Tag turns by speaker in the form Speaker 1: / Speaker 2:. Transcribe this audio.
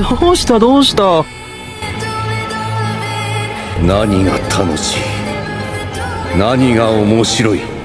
Speaker 1: どうしたどうした。
Speaker 2: 何が楽しい、何が面白い。